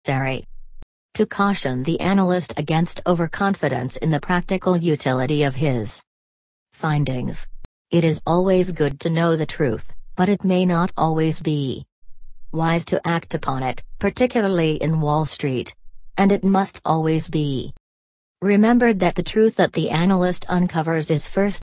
necessary. To caution the analyst against overconfidence in the practical utility of his findings. It is always good to know the truth, but it may not always be wise to act upon it, particularly in Wall Street. And it must always be remembered that the truth that the analyst uncovers is first